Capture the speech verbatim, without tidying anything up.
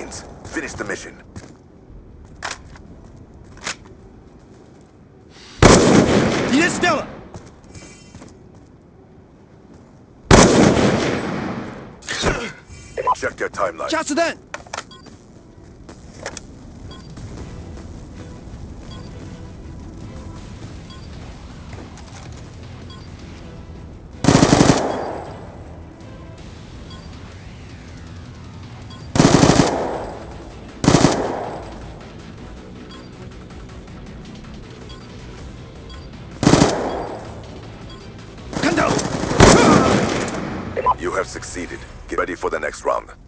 remains. Finish the mission. Idę Stella! Check their timeline. 加子弹！ You have succeeded. Get ready for the next round.